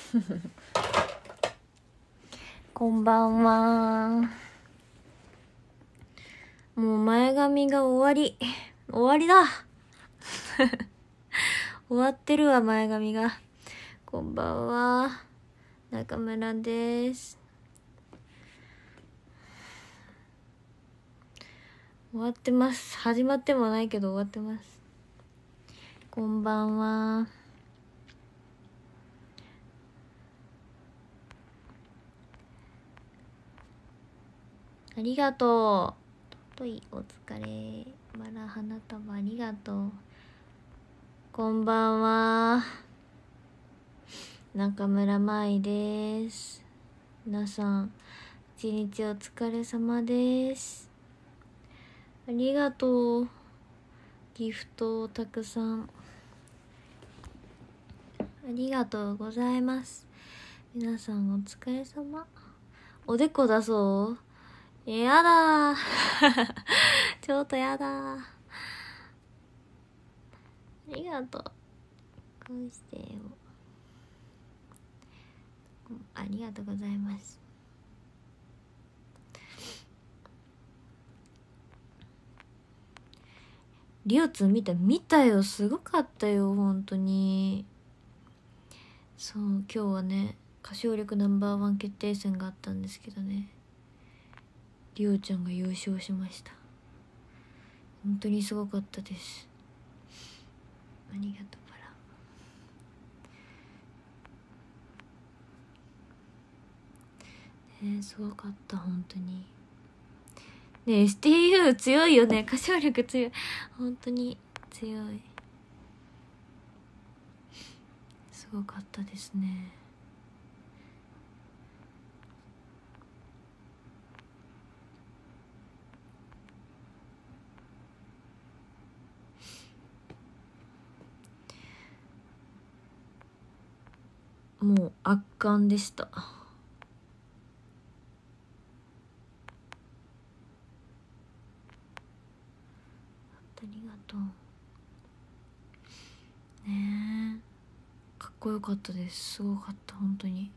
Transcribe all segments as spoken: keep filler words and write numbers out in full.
こんばんは。もう前髪が終わり終わりだ終わってるわ、前髪が。こんばんは、中村です。終わってます。始まってもないけど終わってます。こんばんは。ありがとう。といお疲れ。バラ花束ありがとう。こんばんは。中村舞です。皆さん一日お疲れ様です。ありがとう。ギフトをたくさんありがとうございます。皆さんお疲れ様。おでこ出そう。やだーちょっとやだー。ありがとう。こうしてよ。ありがとうございます。リオツ見た見たよ。すごかったよ本当に。そう今日はね歌唱力ナンバーワン決定戦があったんですけどね、リオちゃんが優勝しました。本当にすごかったです。ありがとうバラ。ねえすごかった本当に。ねえ エスティーユー 強いよね。歌唱力強い。本当に強い。すごかったですね。もう圧巻でした。ありがとうねえかっこよかったです。すごかった本当に。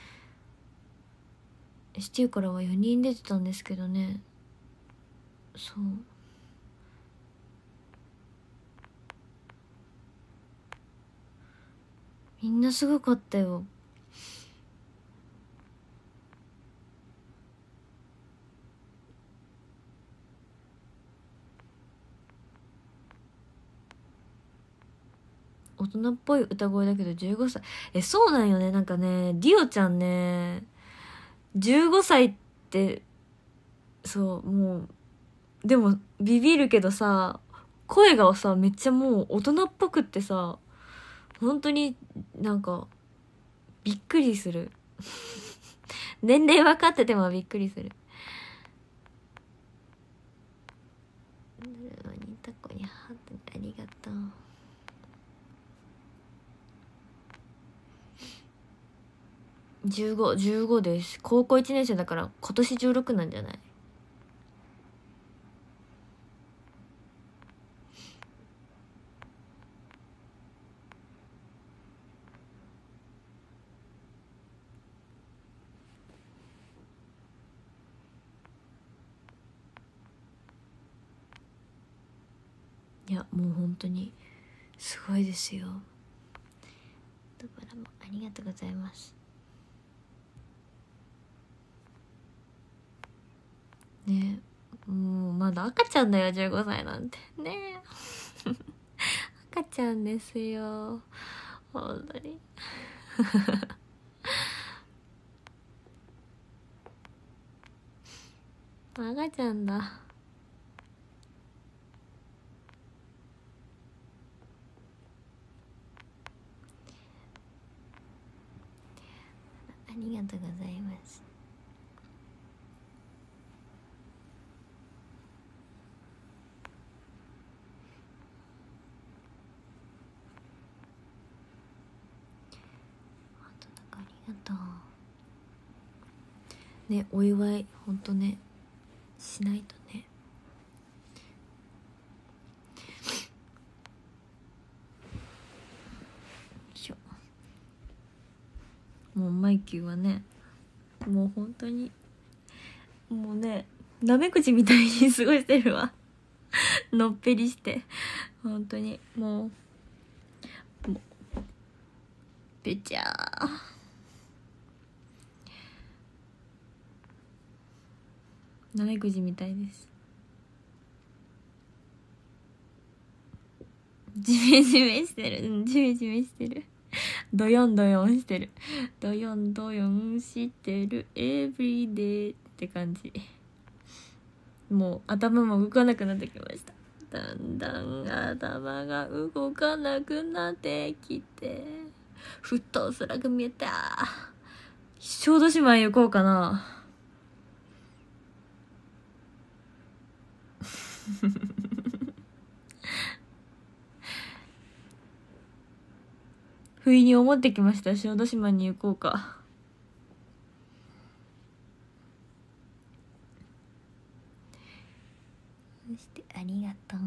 エスティーユー からはよにん出てたんですけどね、そうみんなすごかったよ。大人っぽい歌声だけどじゅうごさい。えそうなんよね。なんかねリオちゃんねじゅうごさいって、そうもうでもビビるけどさ、声がさめっちゃもう大人っぽくってさ、本当になんかびっくりする年齢分かっててもびっくりする。タコにハートありがとう。じゅうご、じゅうごです。高校いちねん生だから今年じゅうろくなんじゃない？いやもう本当にすごいですよ。ドバラもありがとうございます。ねえもうまだ赤ちゃんだよじゅうごさいなんてねえ赤ちゃんですよ本当に赤ちゃんだ。ありがとうございます。あとなんかありがとうね。お祝いほんとねしないとね。よいしょ。 もうマイキューはね、もう本当にもうね、なめくじみたいに過ごしてるわのっぺりして本当にもうもうべちゃーなめくじみたいです。ジメジメしてる、うん、ジメジメしてるドヨンドヨンしてる、ドヨンドヨンしてるエブリデイって感じ。もう頭も動かなくなってきました。だんだん頭が動かなくなってきて、ふっと空が見えた。小豆島へ行こうかな不意に思ってきました。小豆島に行こうか。そしてありがとう。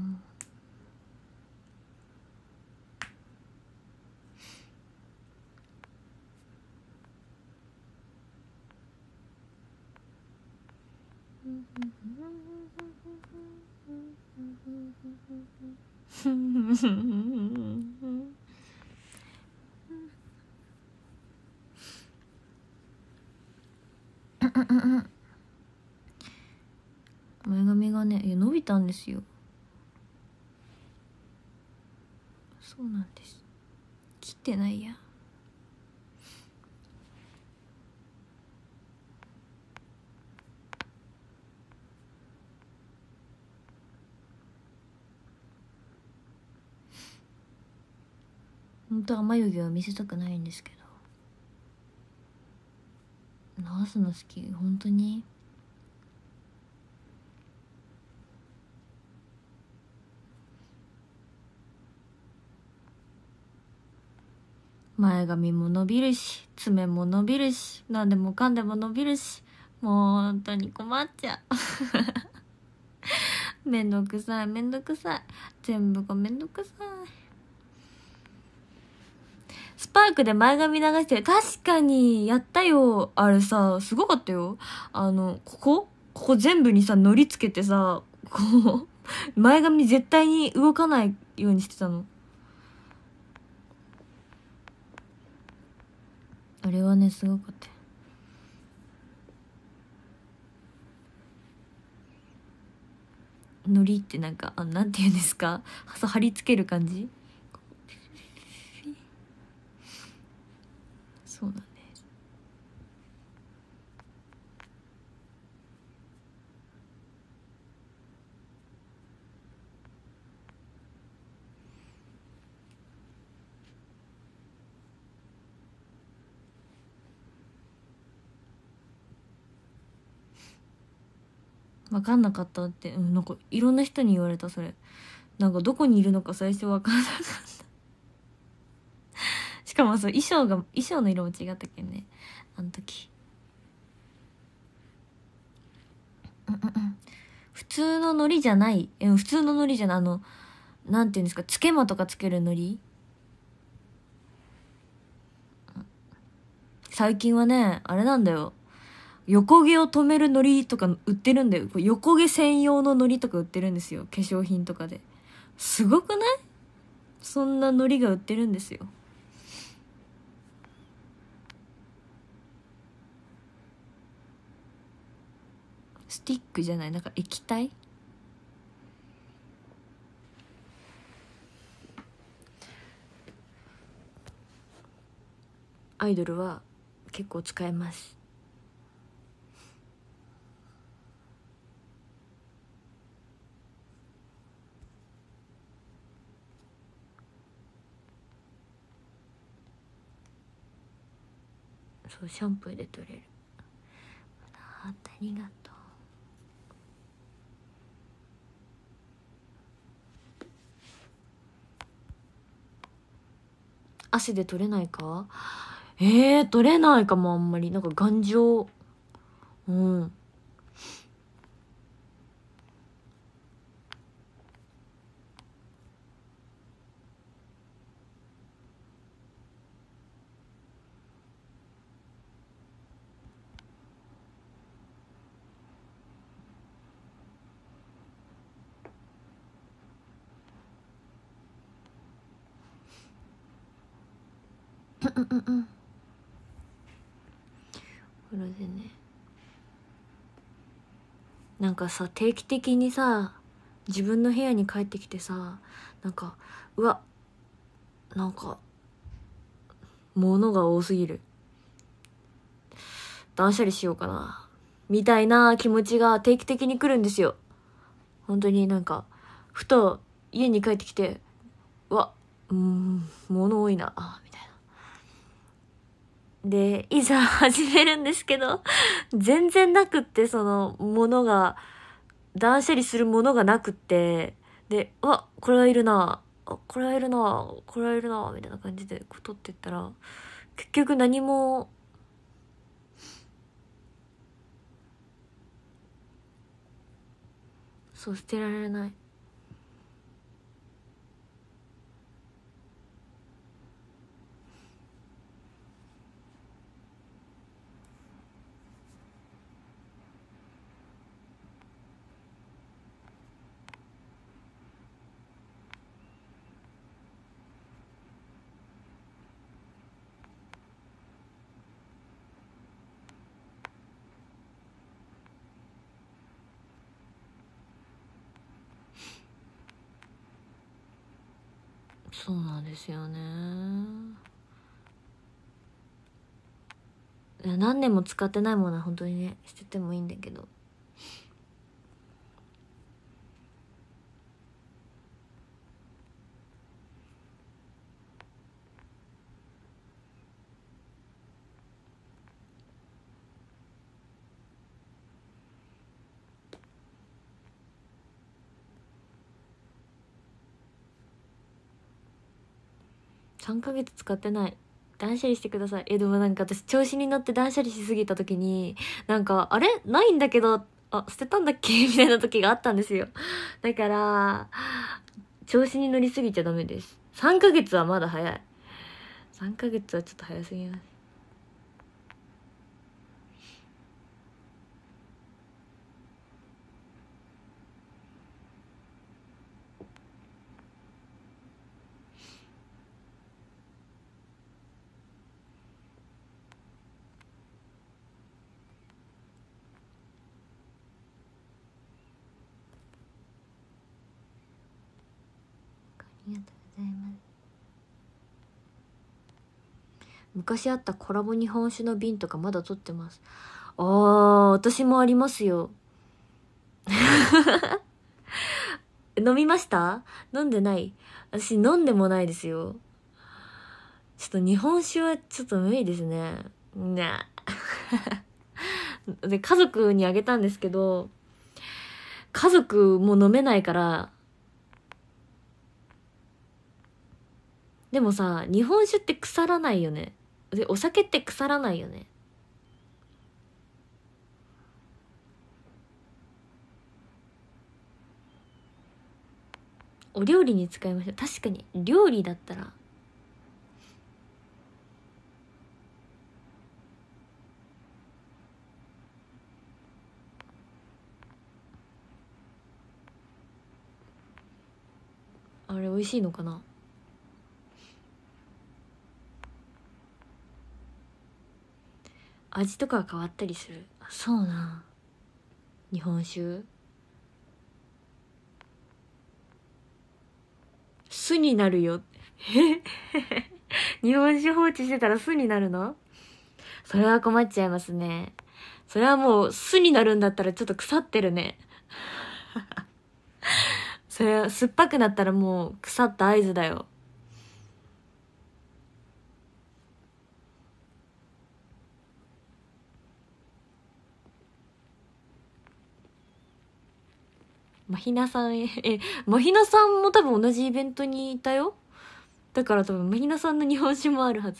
前髪がね、いや伸びたんですよ。そうなんです。切ってないや。本当は眉毛を見せたくないんですけど、直すの好き。本当に前髪も伸びるし、爪も伸びるし、何でもかんでも伸びるし、もう本当に困っちゃうめんどくさい、めんどくさい、全部がめんどくさい。スパークで前髪流してる。確かにやったよ。あれさ、すごかったよ。あのここここ全部にさのりつけてさ、こう前髪絶対に動かないようにしてたの。あれはね、すごかったよ。のりってなんか、あ、なんて言うんですか、そう貼り付ける感じ。そうなんです。分かんなかったって、うん、なんかいろんな人に言われた。それなんかどこにいるのか最初分かんなかったしかもそう、衣装が衣装の色も違ったっけね、あの時。うんうんうん、普通の海苔じゃない、うん、普通の海苔じゃない、あのなんていうんですか、つけまとかつける海苔。最近はね、あれなんだよ、横毛を止める海苔とか売ってるんだよ。横毛専用の海苔とか売ってるんですよ、化粧品とかで。すごくない？そんな海苔が売ってるんですよ。スティックじゃない、なんか液体。アイドルは結構使えます。そう、シャンプーで取れる。ありがとう。汗で取れないか？えー、取れないかも。あんまりなんか頑丈。うん。 うんうんうん。これでね、なんかさ、定期的にさ自分の部屋に帰ってきてさ、なんかうわ、なんか物が多すぎる、断捨離しようかなみたいな気持ちが定期的に来るんですよ。本当になんかふと家に帰ってきて、うわ、うーん物多いなみたいな。でいざ始めるんですけど全然なくって、その物が断捨離するものがなくって、で、うわ、これはいるな、あ、これはいるな、これはいるなみたいな感じでこう取ってったら、結局何もそう捨てられない。そうなんですよね。いや、何年も使ってないものは本当にね捨ててもいいんだけど、さんかげつ使ってない、断捨離してください。え、でもなんか私調子に乗って断捨離しすぎた時に、なんかあれないんだけど、あ、捨てたんだっけみたいな時があったんですよ。だから調子に乗りすぎちゃダメです。さんかげつはまだ早い。さんかげつはちょっと早すぎます。ありがとうございます。昔あったコラボ日本酒の瓶とかまだ取ってます。あー、私もありますよ。飲みました？飲んでない？私飲んでもないですよ。ちょっと日本酒はちょっと無理ですね。ねで、家族にあげたんですけど、家族も飲めないから。でもさ、日本酒って腐らないよね。で、お酒って腐らないよね。お料理に使いましょう。確かに料理だったら。あれ美味しいのかな。味とか変わったりする。あ、そうな。日本酒酢になるよ。え日本酒放置してたら酢になるの？それは困っちゃいますね。それはもう酢になるんだったらちょっと腐ってるね。それは酸っぱくなったらもう腐った合図だよ。まひなさん、え、え、まひなさんも多分同じイベントにいたよ。だから多分まひなさんの日本酒もあるはず。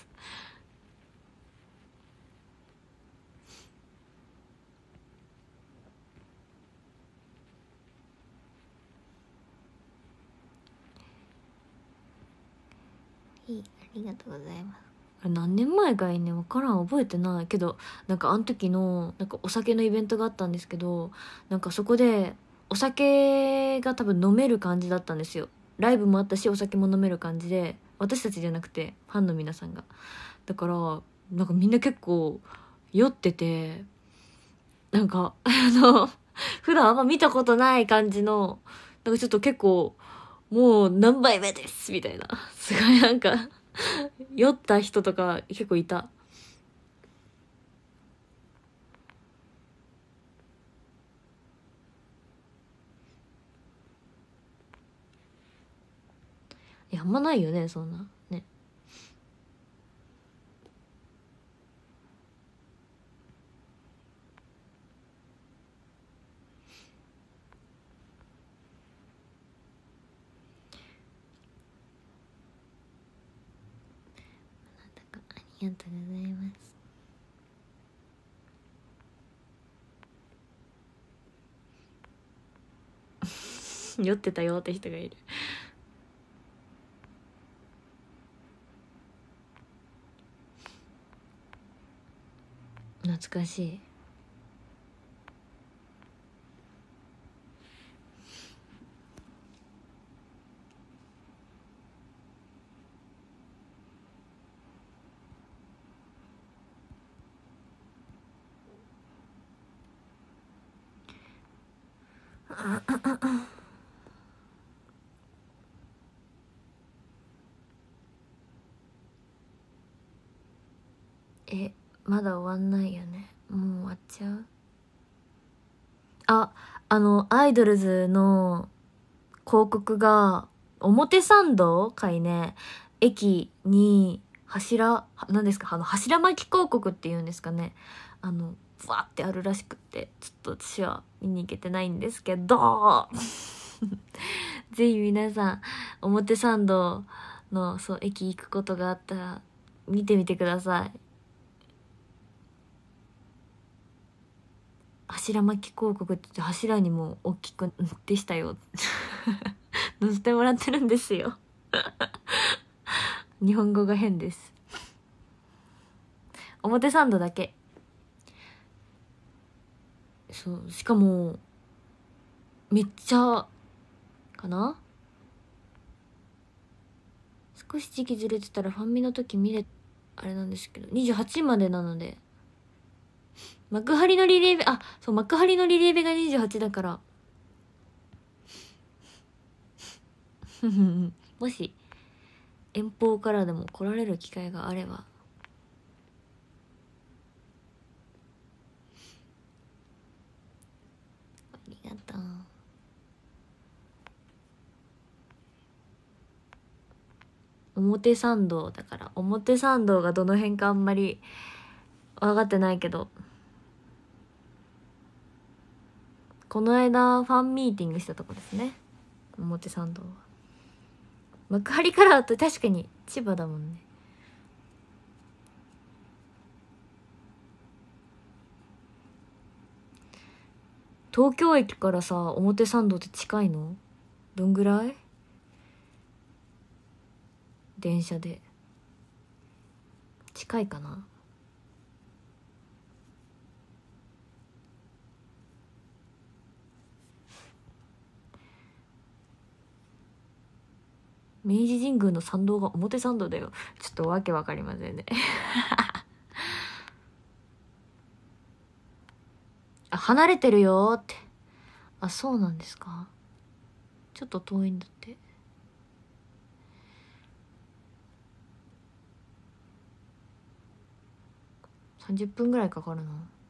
いい、ありがとうございます。あれ何年前かいね、分からん、覚えてないけど、なんかあの時のなんかお酒のイベントがあったんですけど、なんかそこでお酒が多分飲める感じだったんですよ。ライブもあったしお酒も飲める感じで、私たちじゃなくてファンの皆さんが。 だからなんかみんな結構酔ってて、なんかあの普段あんま見たことない感じの、なんかちょっと結構もう何杯目ですみたいな、すごいなんか酔った人とか結構いた。いや、あんまないよねそんなね。ありがとうございます。酔ってたよって人がいる。懐かしい。え、まだ終わんないよね。もう終わっちゃう。あ、あのアイドルズの広告が表参道かいね、駅に柱、何ですか、あの柱巻き広告っていうんですかね、あのブワーってあるらしくって、ちょっと私は見に行けてないんですけどぜひ皆さん表参道のそう駅行くことがあったら見てみてください。柱巻き広告って言って柱にも大きくでしたよ載せてもらってるんですよ日本語が変です。表参道だけ。そう、しかもめっちゃかな、少し時期ずれてたらファンミの時見れあれなんですけどにじゅうはちまでなので、幕張のリレーベ、あ、そう、幕張のリレーベがにじゅうはちだからもし遠方からでも来られる機会があれば。ありがとう。表参道だから、表参道がどの辺かあんまり分かってないけど、この間ファンミーティングしたとこですね、表参道は。幕張からだと確かに千葉だもんね。東京駅からさ表参道って近いの？どんぐらい？電車で近いかな？明治神宮の参道が表参道だよ。ちょっとわけわかりませんねあ、離れてるよって。あ、そうなんですか。ちょっと遠いんだって。さんじゅっぷんぐらいかかるな。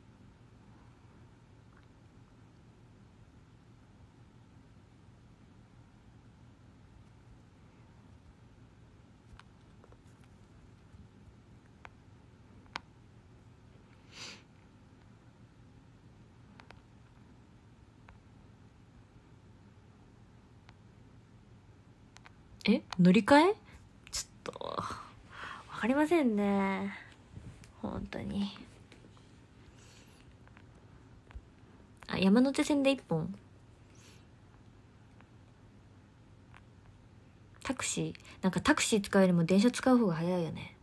え、乗り換え？ちょっとわかりませんね本当に。あ、山手線でいっぽん。タクシー、なんかタクシー使うよりも電車使う方が早いよね。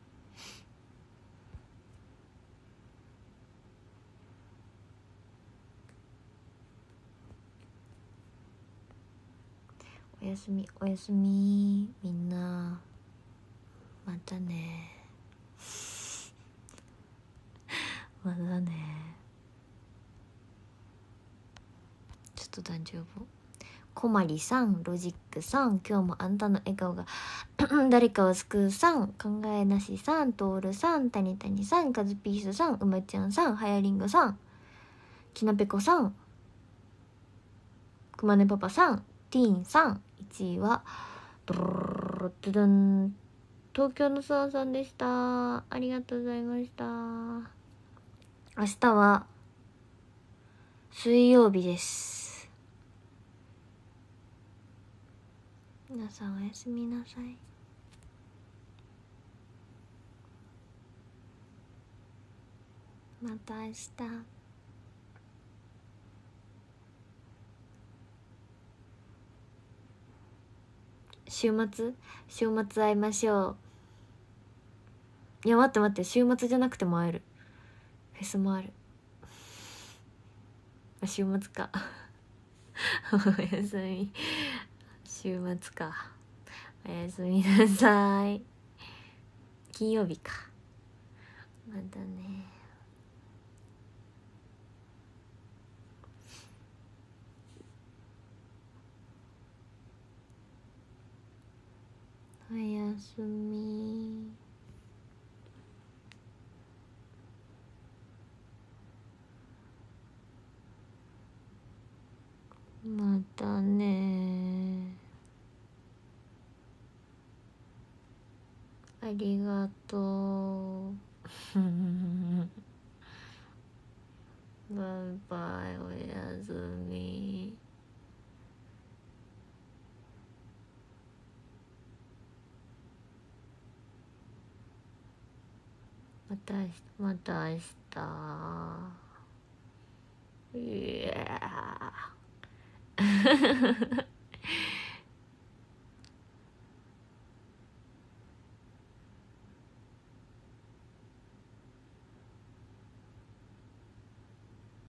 おやすみおやすみみんな、またね。 まだね。ちょっと男女呼ぼう。こまりさん、ロジックさん、今日もあんたの笑顔が誰かを救うさん、考えなしさん、トールさん、たにたにさん、カズピースさん、うまちゃんさん、はやりんごさん、きなぺこさん、くまねパパさん、ティーンさん、いちいはドロロロロドゥドン、東京のそうさんでした。ありがとうございました。明日は水曜日です。皆さんおやすみなさい。また明日。週末週末会いましょう。いや待って待って、週末じゃなくても会える。フェスもある。週末かおやすみ。週末か。おやすみなさい。金曜日か。またね。おやすみ。またね。ありがとうバイバイ、おやすみ。また明日、また明日。いや